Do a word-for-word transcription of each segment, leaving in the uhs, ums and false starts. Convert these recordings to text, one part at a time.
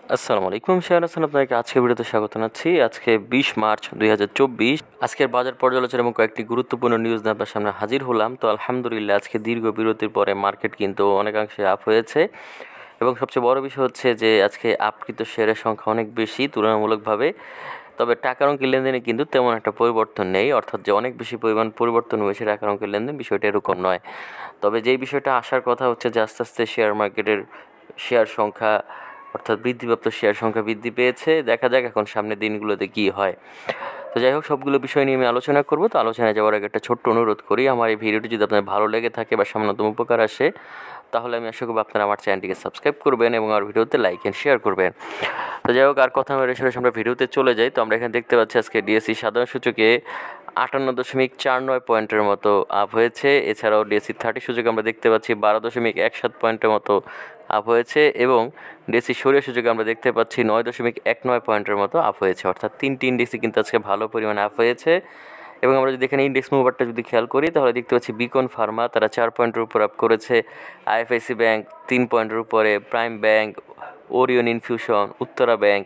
আসসালামু আলাইকুম শেয়ার হাসান আপনাকে আজকে ভিডিওতে স্বাগত জানাচ্ছি। আজকে বিশ মার্চ দুই হাজার চব্বিশ আজকের বাজার পর্যালোচনা এবং কয়েকটি গুরুত্বপূর্ণ নিউজ নিয়ে আপনার সামনে হাজির হলাম। তো আলহামদুলিল্লাহ আজকে দীর্ঘ বিরতির পরে মার্কেট কিন্তু অনেকাংশে আপ হয়েছে এবং সবচেয়ে বড় বিষয় হচ্ছে যে আজকে আপকৃত শেয়ারের সংখ্যা অনেক বেশি তুলনামূলকভাবে। তবে টাকার অঙ্কের লেনদেনে কিন্তু তেমন একটা পরিবর্তন নেই, অর্থাৎ যে অনেক বেশি পরিমাণ পরিবর্তন হয়েছে টাকার অঙ্কের লেনদেন, বিষয়টা এরকম নয়। তবে যেই বিষয়টা আসার কথা হচ্ছে যে আস্তে আস্তে শেয়ার মার্কেটের শেয়ার সংখ্যা অর্থাৎ বৃদ্ধিপ্রাপ্ত শেয়ার সংখ্যা বৃদ্ধি পেয়েছে। দেখা যাক এখন সামনের দিনগুলোতে কী হয়। তো যাই হোক, সবগুলো বিষয় নিয়ে আমি আলোচনা করব। তো আলোচনায় যাওয়ার আগে একটা ছোট্ট অনুরোধ করি, আমার এই ভিডিওটি যদি আপনার ভালো লেগে থাকে বা সামান্যতম উপকার আসে, তাহলে আমি আশা করব আপনারা আমার চ্যানেলটিকে সাবস্ক্রাইব করবেন এবং আমার ভিডিওতে লাইক অ্যান্ড শেয়ার করবেন। তো যাই হোক, আর কথা আমরা সরাসরি আমরা ভিডিওতে চলে যাই। তো আমরা এখানে দেখতে পাচ্ছি আজকে ডিএসসি সাধারণ সূচকে আটান্ন দশমিক চার নয় পয়েন্টের মতো আপ হয়েছে। এছাড়াও ডিএসসি থার্টি সূচকে আমরা দেখতে পাচ্ছি বারো দশমিক এক সাত পয়েন্টের মতো আপ হয়েছে এবং ডিএসসি সরিয়া সূচকে আমরা দেখতে পাচ্ছি নয় দশমিক এক নয় পয়েন্টের মতো আপ হয়েছে। অর্থাৎ তিনটি ইন্ডেক্সই কিন্তু আজকে ভালো পরিমাণে আপ হয়েছে। এবং আমরা যদি এখানে ইন্ডেক্স মুভারটা যদি খেয়াল করি তাহলে দেখতে পাচ্ছি বিকন ফার্মা তারা চার পয়েন্টের উপর আপ করেছে, আইএফআইসি ব্যাংক তিন পয়েন্টের উপরে, Prime bank, Orion infusion, Uttara bank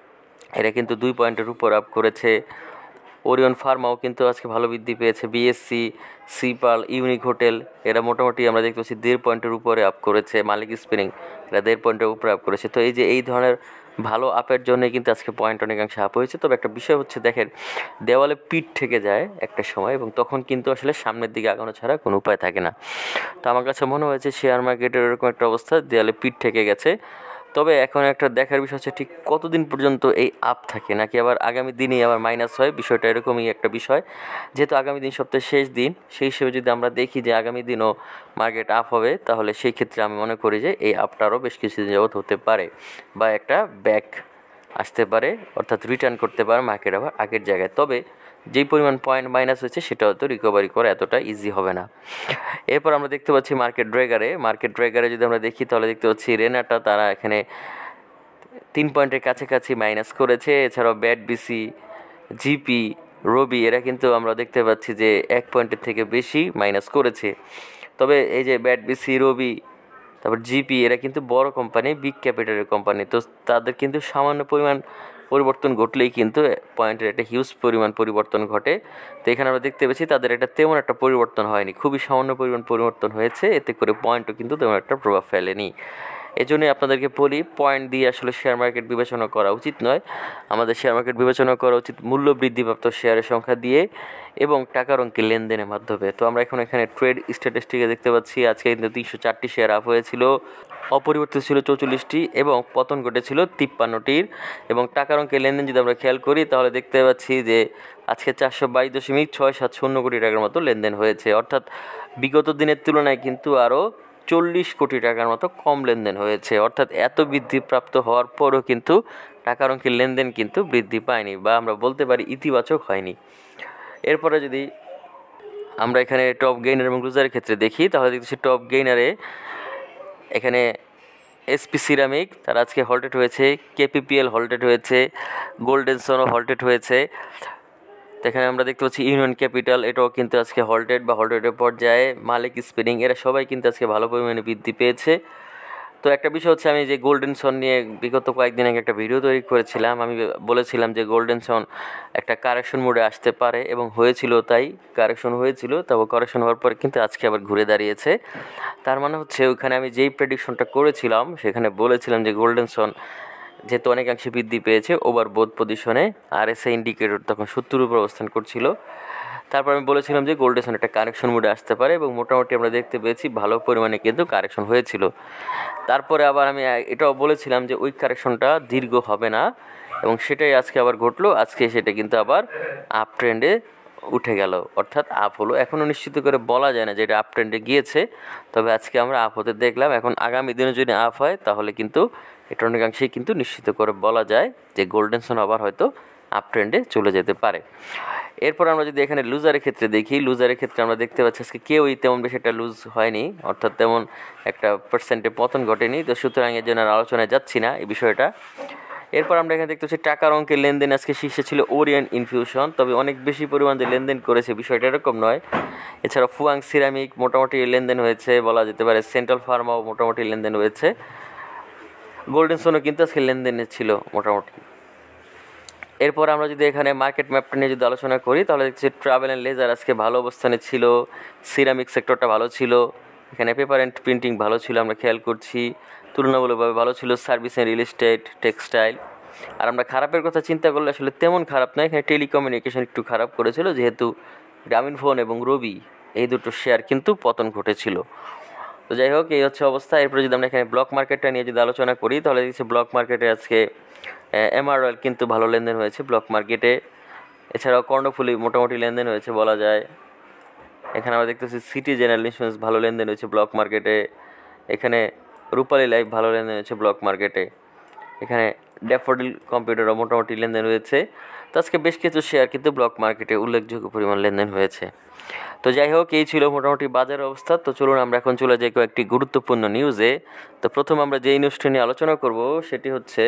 এরা কিন্তু দুই পয়েন্টের উপর আপ করেছে। ওরিয়ন ফার্মাও কিন্তু আজকে ভালো বৃদ্ধি পেয়েছে। বিএসসি, সিপাল, ইউনিক হোটেল এরা মোটামুটি আমরা দেখতে পাচ্ছি দেড় পয়েন্টের উপরে আপ করেছে। মালিক স্পিনিং এরা দেড় পয়েন্টের উপরে আপ করেছে। তো এই যে এই ধরনের ভালো আপের জন্য কিন্তু আজকে পয়েন্ট অনেকাংশে আপ হয়েছে। তবে একটা বিষয় হচ্ছে, দেখেন দেওয়ালে পিঠ থেকে যায় একটা সময় এবং তখন কিন্তু আসলে সামনের দিকে আগানো ছাড়া কোনো উপায় থাকে না। তো আমার কাছে মনে হয়েছে শেয়ার মার্কেটের এরকম একটা অবস্থা, দেওয়ালে পিঠ থেকে গেছে। তবে এখন একটা দেখার বিষয় হচ্ছে ঠিক কতদিন পর্যন্ত এই আপ থাকে, নাকি আবার আগামী দিনেই আবার মাইনাস হয়, বিষয়টা এরকমই একটা বিষয়। যেহেতু আগামী দিন সপ্তাহের শেষ দিন, সেই হিসেবে যদি আমরা দেখি যে আগামী দিনও মার্কেট আপ হবে, তাহলে সেই ক্ষেত্রে আমি মনে করি যে এই আপটা আরও বেশ কিছুদিন যাবত হতে পারে বা একটা ব্যাক আসতে পারে, অর্থাৎ রিটার্ন করতে পারে মার্কেট আবার আগের জায়গায়। তবে যেই পরিমাণ পয়েন্ট মাইনাস হয়েছে সেটা হয়তো রিকভারি করা এতটা ইজি হবে না। এরপর আমরা দেখতে পাচ্ছি মার্কেট ড্রেগারে মার্কেট ড্রেগারে যদি আমরা দেখি তাহলে দেখতে পাচ্ছি রেনাটা তারা এখানে তিন পয়েন্টের কাছাকাছি মাইনাস করেছে। এছাড়াও ব্যাট বিসি, জিপি, রবি এরা কিন্তু আমরা দেখতে পাচ্ছি যে এক পয়েন্টের থেকে বেশি মাইনাস করেছে। তবে এই যে ব্যাট বিসি, রবি, তারপর জিপি এরা কিন্তু বড় কোম্পানি, বিগ ক্যাপিটালের কোম্পানি, তো তাদের কিন্তু সামান্য পরিমাণ পরিবর্তন ঘটলেই কিন্তু পয়েন্টের একটা হিউজ পরিমাণ পরিবর্তন ঘটে। তো এখানে আমরা দেখতে পেয়েছি তাদের একটা তেমন একটা পরিবর্তন হয়নি, খুবই সামান্য পরিমাণ পরিবর্তন হয়েছে, এতে করে পয়েন্টও কিন্তু তেমন একটা প্রভাব ফেলেনি। এজন্যই আপনাদেরকে বলি, পয়েন্ট দিয়ে আসলে শেয়ার মার্কেট বিবেচনা করা উচিত নয়। আমাদের শেয়ার মার্কেট বিবেচনা করা উচিত মূল্য বৃদ্ধিপ্রাপ্ত শেয়ারের সংখ্যা দিয়ে এবং টাকার অঙ্কের লেনদেনের মাধ্যমে। তো আমরা এখন এখানে ট্রেড স্ট্যাটিস্টিকে দেখতে পাচ্ছি আজকে কিন্তু তিনশো চারটি শেয়ার আপ হয়েছিল, অপরিবর্তিত ছিল চৌচল্লিশটি এবং পতন ঘটেছিল তিপ্পান্নটির। এবং টাকার অঙ্কের লেনদেন যদি আমরা খেয়াল করি তাহলে দেখতে পাচ্ছি যে আজকে চারশো বাইশ দশমিক ছয় সাত শূন্য কোটি টাকার মতো লেনদেন হয়েছে, অর্থাৎ বিগত দিনের তুলনায় কিন্তু আরও চল্লিশ কোটি টাকার মতো কম লেনদেন হয়েছে। অর্থাৎ এত বৃদ্ধিপ্রাপ্ত হওয়ার পরও কিন্তু টাকার অঙ্কের লেনদেন কিন্তু বৃদ্ধি পায়নি, বা আমরা বলতে পারি ইতিবাচক হয়নি। এরপরে যদি আমরা এখানে টপ গেইনার এবং লুজারের ক্ষেত্রে দেখি তাহলে দেখছি টপ গেইনারে এখানে এসপি সিরামিক তারা আজকে হল্টেড হয়েছে, কেপিপিএল হল্টেড হয়েছে, গোল্ডেন সনও হল্টেড হয়েছে। এখানে আমরা দেখতে পাচ্ছি ইউনিয়ন ক্যাপিটাল এটাও কিন্তু আজকে হল্টেড বা হল্টেডের পর্যায়ে, মালিক স্পিনিং এরা সবাই কিন্তু আজকে ভালো পরিমাণে বৃদ্ধি পেয়েছে। তো একটা বিষয় হচ্ছে, আমি যে গোল্ডেন সন নিয়ে বিগত কয়েকদিন আগে একটা ভিডিও তৈরি করেছিলাম, আমি বলেছিলাম যে গোল্ডেন সন একটা কারেকশন মোডে আসতে পারে এবং হয়েছিল, তাই কারেকশন হয়েছিল, তবে কারেকশন হওয়ার পর কিন্তু আজকে আবার ঘুরে দাঁড়িয়েছে। তার মানে হচ্ছে ওখানে আমি যেই প্রেডিকশনটা করেছিলাম সেখানে বলেছিলাম যে গোল্ডেন সন যেহেতু অনেকাংশে বৃদ্ধি পেয়েছে ওভারবোথ পজিশনে, আর এস আই ইন্ডিকেটর তখন সত্তর উপর অবস্থান করছিল। তারপর আমি বলেছিলাম যে গোল্ডেন সন একটা কারেকশন মোডে আসতে পারে এবং মোটামুটি আমরা দেখতে পেয়েছি ভালো পরিমাণে কিন্তু কারেকশন হয়েছিল। তারপরে আবার আমি এটাও বলেছিলাম যে ওই কারেকশনটা দীর্ঘ হবে না এবং সেটাই আজকে আবার ঘটলো। আজকে সেটা কিন্তু আবার আপ ট্রেন্ডে উঠে গেল, অর্থাৎ আপ হলো। এখনও নিশ্চিত করে বলা যায় না যে এটা আপ ট্রেন্ডে গিয়েছে, তবে আজকে আমরা আপ হতে দেখলাম। এখন আগামী দিনে যদি আপ হয় তাহলে কিন্তু এটা অনেকাংশেই কিন্তু নিশ্চিত করে বলা যায় যে গোল্ডেন সন আবার হয়তো আপ ট্রেন্ডে চলে যেতে পারে। এরপর আমরা যদি এখানে লুজারের ক্ষেত্রে দেখি, লুজারের ক্ষেত্রে আমরা দেখতে পাচ্ছি আজকে কেউই তেমন বেশি একটা লুজ হয়নি, অর্থাৎ তেমন একটা পার্সেন্টে পতন ঘটেনি। তো সুতরাং এর জন্য আলোচনায় যাচ্ছি না এই বিষয়টা। এরপর আমরা এখানে দেখতে পাচ্ছি টাকার অঙ্কের লেনদেন আজকে শীর্ষে ছিল ওরিয়ন ইনফিউশন, তবে অনেক বেশি পরিমাণ যে লেনদেন করেছে বিষয়টা এরকম নয়। এছাড়া ফুয়াং সিরামিক মোটামুটি লেনদেন হয়েছে বলা যেতে পারে, সেন্ট্রাল ফার্মাও মোটামুটি লেনদেন হয়েছে। গোল্ডেন সোনও কিন্তু আজকে লেনদেনে ছিল মোটামুটি। এরপর আমরা যদি এখানে মার্কেট ম্যাপটা নিয়ে যদি আলোচনা করি তাহলে দেখছি ট্রাভেল অ্যান্ড লেজার আজকে ভালো অবস্থানে ছিল, সিরামিক সেক্টরটা ভালো ছিল, এখানে পেপার অ্যান্ড প্রিন্টিং ভালো ছিল আমরা খেয়াল করছি, তুলনামূলকভাবে ভালো ছিল service and real estate, textile. আর আমরা খারাপের কথা চিন্তা করলে আসলে তেমন খারাপ নয়, এখানে টেলিকমিউনিকেশন একটু খারাপ করেছিল যেহেতু গ্রামীণ ফোন এবং রবি এই দুটো শেয়ার কিন্তু পতন ঘটেছিল। তো যাই হোক, এই হচ্ছে অবস্থা। এরপরে যদি আমরা এখানে ব্লক মার্কেটটা নিয়ে যদি আলোচনা করি তাহলে দেখছি ব্লক মার্কেটে আজকে এমআরওএল কিন্তু ভালো লেনদেন হয়েছে ব্লক মার্কেটে, এছাড়াও কর্ণফুলি মোটামুটি লেনদেন হয়েছে বলা যায়। এখানে আমরা দেখতেছি সিটি জেনারেল ইন্স্যুরেন্স ভালো লেনদেন হয়েছে ব্লক মার্কেটে, এখানে রূপালী লাইফ ভালো লেনদেন হয়েছে ব্লক মার্কেটে, এখানে ড্যাফোডিল কম্পিউটারও মোটামুটি লেনদেন হয়েছে। তো আজকে বেশ কিছু শেয়ার কিন্তু ব্লক মার্কেটে উল্লেখযোগ্য পরিমাণ লেনদেন হয়েছে। তো যাই হোক, এই ছিল মোটামুটি বাজার অবস্থা। তো চলুন আমরা এখন চলে যাই কয়েকটি গুরুত্বপূর্ণ নিউজে। তো প্রথম আমরা যেই নিউজটি নিয়ে আলোচনা করব সেটি হচ্ছে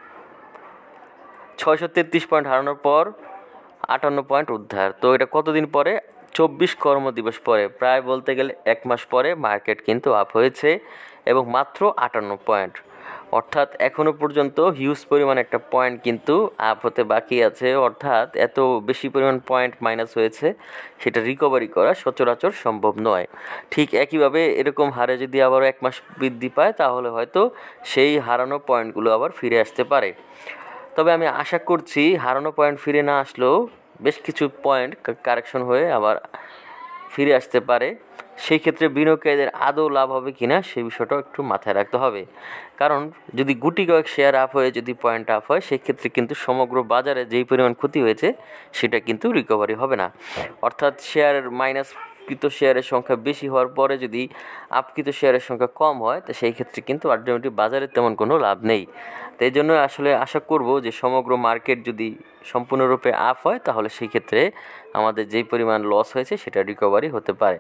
ছয়শো তেত্রিশ পয়েন্ট হারানোর পর আটান্ন পয়েন্ট উদ্ধার। তো এটা কতদিন পরে? চব্বিশ কর্মদিবস পরে, প্রায় বলতে গেলে এক মাস পরে মার্কেট কিন্তু আপ হয়েছে এবং মাত্র আটান্ন পয়েন্ট, অর্থাৎ এখনও পর্যন্ত হিউজ পরিমাণ একটা পয়েন্ট কিন্তু আপ হতে বাকি আছে। অর্থাৎ এত বেশি পরিমাণ পয়েন্ট মাইনাস হয়েছে, সেটা রিকভারি করা সচরাচর সম্ভব নয়। ঠিক একইভাবে এরকম হারে যদি আবারও এক মাস বৃদ্ধি পায় তাহলে হয়তো সেই হারানো পয়েন্টগুলো আবার ফিরে আসতে পারে। তবে আমি আশা করছি হারানো পয়েন্ট ফিরে না আসলেও বেশ কিছু পয়েন্ট কারেকশন হয়ে আবার ফিরে আসতে পারে। সেই ক্ষেত্রে বিনিয়োগকারীদের আদৌ লাভ হবে কি না সেই বিষয়টাও একটু মাথায় রাখতে হবে, কারণ যদি গুটি কয়েক শেয়ার আপ হয়ে যদি পয়েন্ট আপ হয় সেই ক্ষেত্রে কিন্তু সমগ্র বাজারে যেই পরিমাণ ক্ষতি হয়েছে সেটা কিন্তু রিকভারি হবে না। অর্থাৎ শেয়ারের মাইনাস কৃত শেয়ারের সংখ্যা বেশি হওয়ার পরে যদি আপকৃত শেয়ারের সংখ্যা কম হয় তো সেই ক্ষেত্রে কিন্তু আলটিমেটলি বাজারে তেমন কোনো লাভ নেই। তো এই জন্য আসলে আশা করব যে সমগ্র মার্কেট যদি সম্পূর্ণরূপে আপ হয় তাহলে সেই ক্ষেত্রে আমাদের যেই পরিমাণ লস হয়েছে সেটা রিকভারি হতে পারে।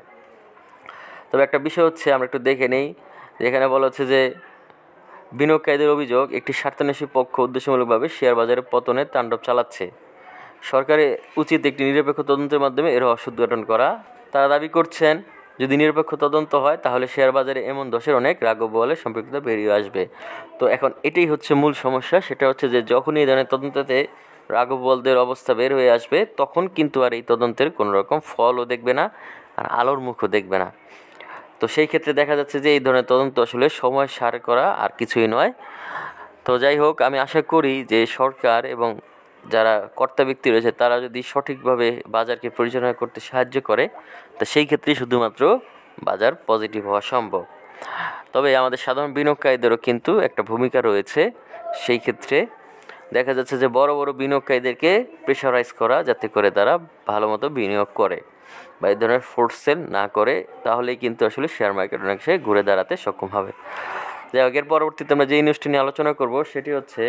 তবে একটা বিষয় হচ্ছে আমরা একটু দেখে নেই, যেখানে বলা হচ্ছে যে বিনিয়োগকারীদের অভিযোগ একটি স্বার্থান্বেষী পক্ষ উদ্দেশ্যমূলকভাবে শেয়ার বাজারে পতনের তাণ্ডব চালাচ্ছে। সরকারের উচিত একটি নিরপেক্ষ তদন্তের মাধ্যমে এর রহস্য উদ্ঘাটন করা। তারা দাবি করছেন যদি নিরপেক্ষ তদন্ত হয় তাহলে শেয়ার বাজারে এমন দোষের অনেক রাঘব বোয়ালের সম্পৃক্ততা বেরিয়ে আসবে। তো এখন এটাই হচ্ছে মূল সমস্যা, সেটা হচ্ছে যে যখনই এই ধরনের তদন্ততে রাঘব বোয়ালদের অবস্থা বের হয়ে আসবে তখন কিন্তু আর এই তদন্তের কোনো রকম ফলও দেখবে না আর আলোর মুখও দেখবে না। তো সেই ক্ষেত্রে দেখা যাচ্ছে যে এই ধরনের তদন্ত আসলে সময় সার করা আর কিছুই নয়। তো যাই হোক, আমি আশা করি যে সরকার এবং যারা কর্তা ব্যক্তি রয়েছে তারা যদি সঠিকভাবে বাজারকে পরিচালনা করতে সাহায্য করে তো সেই ক্ষেত্রেই শুধুমাত্র বাজার পজিটিভ হওয়া সম্ভব। তবে আমাদের সাধারণ বিনিয়োগকারীদেরও কিন্তু একটা ভূমিকা রয়েছে। সেই ক্ষেত্রে দেখা যাচ্ছে যে বড় বড় বিনিয়োগকারীদেরকে প্রেশারাইজ করা যাতে করে তারা ভালো মতো বিনিয়োগ করে বা এই ধরনের ফোর্স সেল না করে, তাহলেই কিন্তু আসলে শেয়ার মার্কেট অনেক সময় ঘুরে দাঁড়াতে সক্ষম হবে। যাই হোক, এর পরবর্তীতে আমরা যে নিউজটি নিয়ে আলোচনা করব সেটি হচ্ছে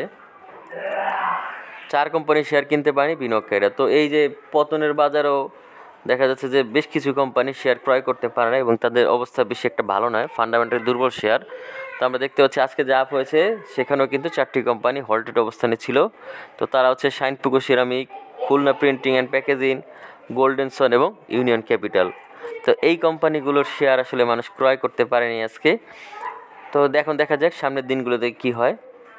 চার কোম্পানির শেয়ার কিনতে পারেনি বিনিয়োগকারীরা। তো এই যে পতনের বাজারও দেখা যাচ্ছে যে বেশ কিছু কোম্পানির শেয়ার ক্রয় করতে পারে না এবং তাদের অবস্থা বেশি একটা ভালো নয়, ফান্ডামেন্টাল দুর্বল শেয়ার। তো আমরা দেখতে পাচ্ছি আজকে যে আপ হয়েছে সেখানেও কিন্তু চারটি কোম্পানি হল্টেড অবস্থানে ছিল। তো তারা হচ্ছে Shinepukur ceramic, Khulna printing and packaging, golden son এবং ইউনিয়ন ক্যাপিটাল। তো এই কোম্পানিগুলোর শেয়ার আসলে মানুষ ক্রয় করতে পারেনি আজকে। তো এখন দেখা যাক সামনের দিনগুলোতে কী হয়।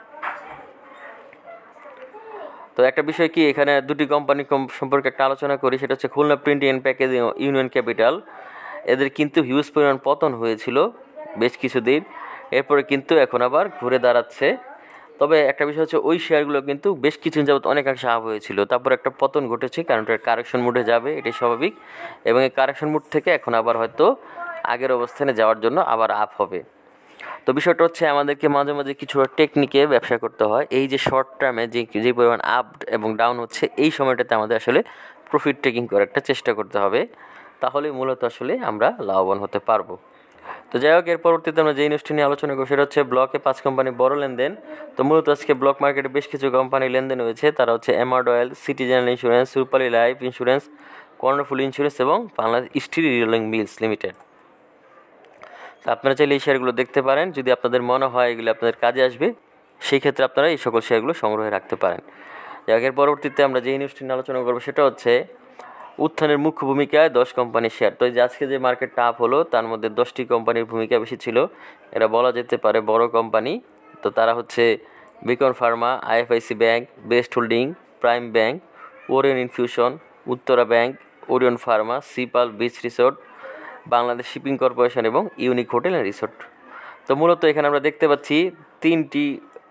তো একটা বিষয় কি, এখানে দুটি কোম্পানি সম্পর্কে একটা আলোচনা করি, সেটা হচ্ছে Khulna printing and packaging, union capital. এদের কিন্তু হিউজ পরিমাণ পতন হয়েছিল বেশ কিছুদিন, এরপরে কিন্তু এখন আবার ঘুরে দাঁড়াচ্ছে। তবে একটা বিষয় হচ্ছে ওই শেয়ারগুলো কিন্তু বেশ কিছুদিন যাবত অনেকাংশে আপ হয়েছিল, তারপর একটা পতন ঘটেছে কারণ এটা কারেকশন মুডে যাবে, এটাই স্বাভাবিক। এবং এই কারেকশন মুড থেকে এখন আবার হয়তো আগের অবস্থানে যাওয়ার জন্য আবার আপ হবে। তো বিষয়টা হচ্ছে আমাদেরকে মাঝে মাঝে কিছু টেকনিকে ব্যবসা করতে হয়। এই যে শর্ট টার্মে যে যে পরিমাণ আপ এবং ডাউন হচ্ছে এই সময়টাতে আমাদের আসলে প্রফিট টেকিং করার একটা চেষ্টা করতে হবে, তাহলেই মূলত আসলে আমরা লাভবান হতে পারবো। তো যাই হোক, এর পরবর্তীতে আমরা যে নিউজটি নিয়ে আলোচনা করবো সেটা হচ্ছে ব্লকে পাঁচ কোম্পানি বড় লেনদেন। তো মূলত আজকে ব্লক মার্কেটে বেশ কিছু কোম্পানি লেনদেন হয়েছে, তারা হচ্ছে MROL, city general insurance, Rupali life insurance, Karnaphuli insurance এবং Bangladesh steel rerolling mills limited. তো আপনারা চাইলে এই শেয়ারগুলো দেখতে পারেন, যদি আপনাদের মনে হয় এগুলো আপনাদের কাজে আসবে সেই ক্ষেত্রে আপনারা এই সকল শেয়ারগুলো সংগ্রহে রাখতে পারেন। এর পরবর্তীতে আমরা যে নিউজটি নিয়ে আলোচনা করবো সেটা হচ্ছে উত্থানের মুখ্য ভূমিকায় দশ কোম্পানির শেয়ার। তো এই যে আজকে যে মার্কেটটা আপ হলো তার মধ্যে দশটি কোম্পানির ভূমিকা বেশি ছিল, এরা বলা যেতে পারে বড় কোম্পানি তো তারা হচ্ছে Beacon pharma, IFIC bank, best holding, prime bank, Orion infusion, Uttara bank, Orion pharma, Seapearl beach resort, Bangladesh shipping corporation এবং ইউনিক হোটেল অ্যান্ড রিসোর্ট। তো মূলত এখানে আমরা দেখতে পাচ্ছি তিনটি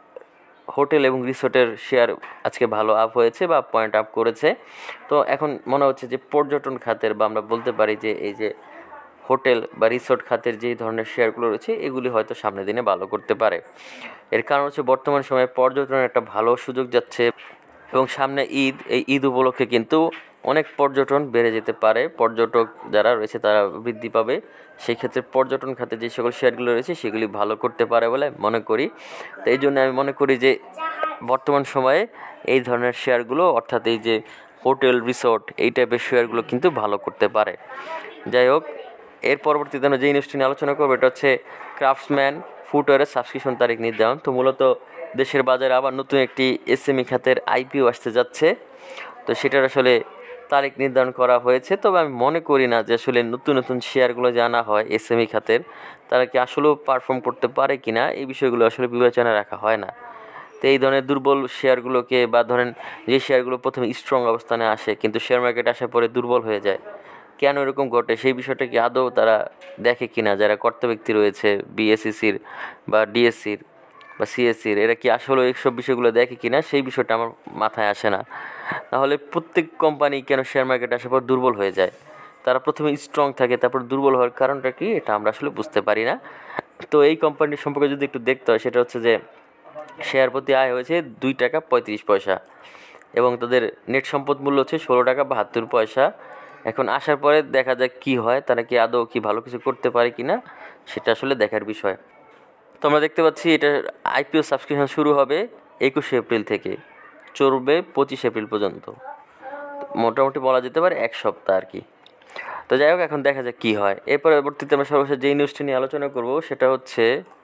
হোটেল এবং রিসোর্টের শেয়ার আজকে ভালো আপ হয়েছে বা পয়েন্ট আপ করেছে। তো এখন মনে হচ্ছে যে পর্যটন খাতের বা আমরা বলতে পারি যে এই যে হোটেল বা রিসোর্ট খাতের যেই ধরনের শেয়ারগুলো রয়েছে এগুলি হয়তো সামনের দিনে ভালো করতে পারে। এর কারণ হচ্ছে বর্তমান সময়ে পর্যটনের একটা ভালো সুযোগ যাচ্ছে এবং সামনে ঈদ, এই ঈদ উপলক্ষে কিন্তু অনেক পর্যটন বেড়ে যেতে পারে, পর্যটক যারা রয়েছে তারা বৃদ্ধি পাবে। সেই ক্ষেত্রে পর্যটন খাতে যে সকল শেয়ারগুলো রয়েছে সেগুলি ভালো করতে পারে বলে মনে করি। তো এই জন্য আমি মনে করি যে বর্তমান সময়ে এই ধরনের শেয়ারগুলো অর্থাৎ এই যে হোটেল রিসোর্ট এই টাইপের শেয়ারগুলো কিন্তু ভালো করতে পারে। যাই হোক, এর পরবর্তীতে আমরা যে ইন্ডাস্ট্রি নিয়ে আলোচনা করবো এটা হচ্ছে ক্রাফটসম্যান ফুটওয়্যারের সাবস্ক্রিপশন তারিখ নির্ধারণ। তো মূলত দেশের বাজারে আবার নতুন একটি এসএমই খাতের আইপিও আসতে যাচ্ছে, তো সেটার আসলে তারিখ নির্ধারণ করা হয়েছে। তবে আমি মনে করি না যে আসলে নতুন নতুন শেয়ারগুলো জানা হয় এসএমই খাতের তারা কি আসলেও পারফর্ম করতে পারে কি না এই বিষয়গুলো আসলে বিবেচনা রাখা হয় না। তো এই ধরনের দুর্বল শেয়ারগুলোকে বা ধরেন যে শেয়ারগুলো প্রথমে স্ট্রং অবস্থানে আসে কিন্তু শেয়ার মার্কেটে আসার পরে দুর্বল হয়ে যায়, কেন এরকম ঘটে সেই বিষয়টা কি আদৌ তারা দেখে কিনা, যারা কর্তা ব্যক্তি রয়েছে বিএসইসির বা ডিএসসির বা সিএসসির, এরা কি আসলে এইসব বিষয়গুলো দেখে কিনা সেই বিষয়টা আমার মাথায় আসে না। তাহলে প্রত্যেক কোম্পানি কেন শেয়ার মার্কেটে আসার পর দুর্বল হয়ে যায়? তারা প্রথমে স্ট্রং থাকে তারপর দুর্বল হওয়ার কারণটা কি এটা আমরা আসলে বুঝতে পারি না। তো এই কোম্পানির সম্পর্কে যদি একটু দেখতে হয় সেটা হচ্ছে যে শেয়ার প্রতি আয় হয়েছে দুই টাকা পঁয়ত্রিশ পয়সা এবং তাদের নেট সম্পদ মূল্য হচ্ছে ষোলো টাকা বাহাত্তর পয়সা। এখন আসার পরে দেখা যাক কি হয়, তারা কি আদৌ কি ভালো কিছু করতে পারে কি না সেটা আসলে দেখার বিষয়। তো আমরা দেখতে পাচ্ছি এটা আইপিও সাবস্ক্রিপশন শুরু হবে একুশে এপ্রিল থেকে, চলবে পঁচিশ এপ্রিল পর্যন্ত, মোটামুটি বলা যেতে পারে এক সপ্তাহ আর কি। তো যাই হোক, এখন দেখা যাক কী হয়। এর পরবর্তীতে আমরা সর্বশেষ যে নিউজটি নিয়ে আলোচনা করব সেটা হচ্ছে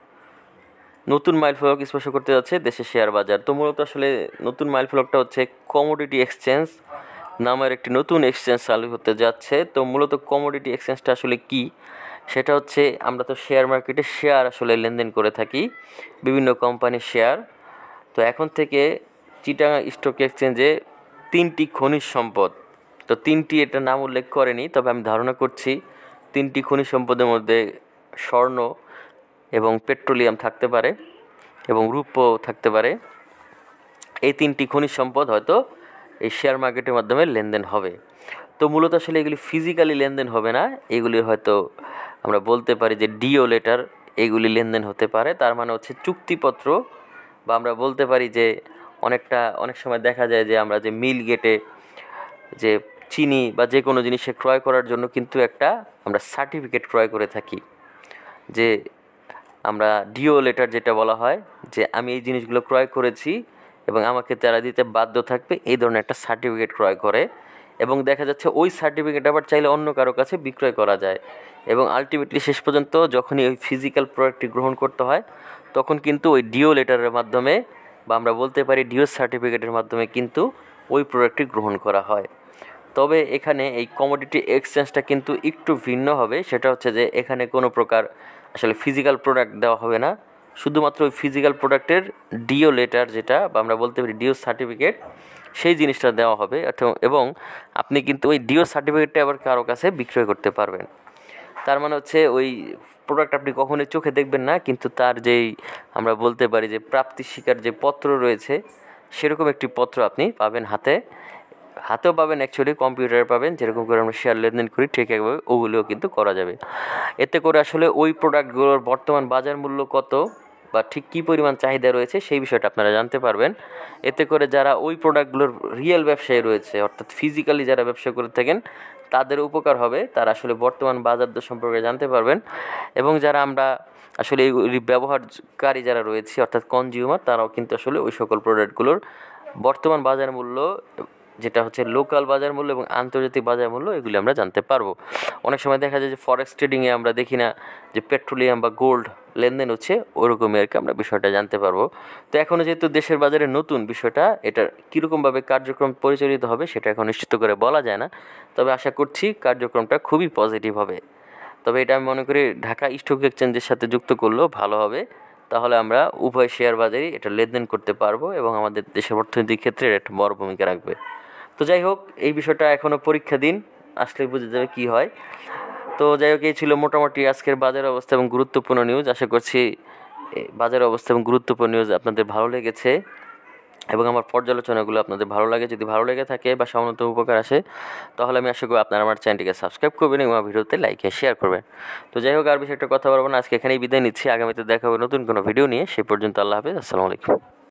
নতুন মাইলফলক স্পর্শ করতে যাচ্ছে দেশের শেয়ার বাজার। তো মূলত আসলে নতুন মাইলফলকটা হচ্ছে কমোডিটি এক্সচেঞ্জ নামের একটি নতুন এক্সচেঞ্জ চালু হতে যাচ্ছে। তো মূলত কমোডিটি এক্সচেঞ্জটা আসলে কি, সেটা হচ্ছে আমরা তো শেয়ার মার্কেটে শেয়ার আসলে লেনদেন করে থাকি, বিভিন্ন কোম্পানির শেয়ার। তো এখন থেকে চিটাগাং স্টক এক্সচেঞ্জে তিনটি খনিজ সম্পদ, তো তিনটি এটা নাম উল্লেখ করেনি, তবে আমি ধারণা করছি তিনটি খনিজ সম্পদের মধ্যে স্বর্ণ এবং পেট্রোলিয়াম থাকতে পারে এবং রূপও থাকতে পারে। এই তিনটি খনিজ সম্পদ হয়তো এই শেয়ার মার্কেটের মাধ্যমে লেনদেন হবে। তো মূলত আসলে এগুলি ফিজিক্যালি লেনদেন হবে না, এগুলি হয়তো আমরা বলতে পারি যে ডিও লেটার এগুলি লেনদেন হতে পারে। তার মানে হচ্ছে চুক্তিপত্র, বা আমরা বলতে পারি যে অনেকটা অনেক সময় দেখা যায় যে আমরা যে মিল গেটে যে চিনি বা যে কোনো জিনিসে ক্রয় করার জন্য কিন্তু একটা আমরা সার্টিফিকেট ক্রয় করে থাকি, যে আমরা ডিও লেটার যেটা বলা হয় যে আমি এই জিনিসগুলো ক্রয় করেছি এবং আমাকে তারা দিতে বাধ্য থাকবে, এই ধরনের একটা সার্টিফিকেট ক্রয় করে। এবং দেখা যাচ্ছে ওই সার্টিফিকেট আবার চাইলে অন্য কারো কাছে বিক্রয় করা যায় এবং আলটিমেটলি শেষ পর্যন্ত যখনই ওই ফিজিক্যাল প্রোডাক্টটি গ্রহণ করতে হয় তখন কিন্তু ওই ডিও লেটারের মাধ্যমে বা আমরা বলতে পারি ডিও সার্টিফিকেটের মাধ্যমে কিন্তু ওই প্রোডাক্টটি গ্রহণ করা হয়। তবে এখানে এই কমোডিটি এক্সচেঞ্জটা কিন্তু একটু ভিন্ন হবে, সেটা হচ্ছে যে এখানে কোনো প্রকার আসলে ফিজিক্যাল প্রোডাক্ট দেওয়া হবে না, শুধুমাত্র ওই ফিজিক্যাল প্রোডাক্টের ডিও লেটার যেটা বা আমরা বলতে পারি ডিও সার্টিফিকেট সেই জিনিসটা দেওয়া হবে এবং আপনি কিন্তু ওই ডিও সার্টিফিকেটটা আবার কারো কাছে বিক্রয় করতে পারবেন। তার মানে হচ্ছে ওই প্রোডাক্ট আপনি কখনোই চোখে দেখবেন না, কিন্তু তার যেই আমরা বলতে পারি যে প্রাপ্তি স্বীকার যে পত্র রয়েছে সেরকম একটি পত্র আপনি পাবেন হাতে, হাতেও পাবেন, অ্যাকচুয়ালি কম্পিউটারে পাবেন, যেরকম করে আমরা শেয়ার লেনদেন করি ঠিক একভাবে ওগুলোও কিন্তু করা যাবে। এতে করে আসলে ওই প্রোডাক্টগুলোর বর্তমান বাজার মূল্য কত বা ঠিক কী পরিমাণ চাহিদা রয়েছে সেই বিষয়টা আপনারা জানতে পারবেন। এতে করে যারা ওই প্রোডাক্টগুলোর রিয়েল ব্যবসায়ী রয়েছে অর্থাৎ ফিজিক্যালি যারা ব্যবসা করে থাকেন তাদের উপকার হবে, তারা আসলে বর্তমান বাজার দর সম্পর্কে জানতে পারবেন। এবং যারা আমরা আসলে এই ব্যবহারকারী যারা রয়েছে অর্থাৎ কনজিউমার, তারাও কিন্তু আসলে ওই সকল প্রোডাক্টগুলোর বর্তমান বাজার মূল্য যেটা হচ্ছে লোকাল বাজার মূল্য এবং আন্তর্জাতিক বাজার মূল্য এগুলি আমরা জানতে পারবো। অনেক সময় দেখা যায় যে ফরেক্স ট্রেডিংয়ে আমরা দেখি না যে পেট্রোলিয়াম বা গোল্ড লেনদেন হচ্ছে, ওরকমই আর কি আমরা বিষয়টা জানতে পারবো। তো এখনও যেহেতু দেশের বাজারে নতুন বিষয়টা, এটার কীরকমভাবে কার্যক্রম পরিচালিত হবে সেটা এখন নিশ্চিত করে বলা যায় না, তবে আশা করছি কার্যক্রমটা খুবই পজিটিভ হবে। তবে এটা আমি মনে করি ঢাকা স্টক এক্সচেঞ্জের সাথে যুক্ত করলেও ভালো হবে, তাহলে আমরা উভয় শেয়ার বাজারেই এটা লেনদেন করতে পারবো এবং আমাদের দেশের অর্থনৈতিক ক্ষেত্রে একটা বড় ভূমিকা রাখবে। তো যাই হোক, এই বিষয়টা এখনও পরীক্ষা দিন, আসলে বুঝে যাবে কী হয়। তো যাই হোক, এই ছিল মোটামুটি আজকের বাজার অবস্থা এবং গুরুত্বপূর্ণ নিউজ। আশা করছি বাজার অবস্থা এবং গুরুত্বপূর্ণ নিউজ আপনাদের ভালো লেগেছে এবং আমার পর্যালোচনাগুলো আপনাদের ভালো লাগে। যদি ভালো লেগে থাকে বা সামান্য উপকার আসে, তাহলে আমি আশা করি আপনারা আমার চ্যানেলটিকে সাবস্ক্রাইব করবেন এবং আমার ভিডিওতে লাইক আর শেয়ার করবেন। তো যাই হোক, আর বেশি একটা কথা বলবো না, আজকে এখানেই বিদায় নিচ্ছি। আগামীতে দেখা হবে নতুন কোনো ভিডিও নিয়ে। সেই পর্যন্ত আল্লাহ হাফেজ, আসসালামু আলাইকুম।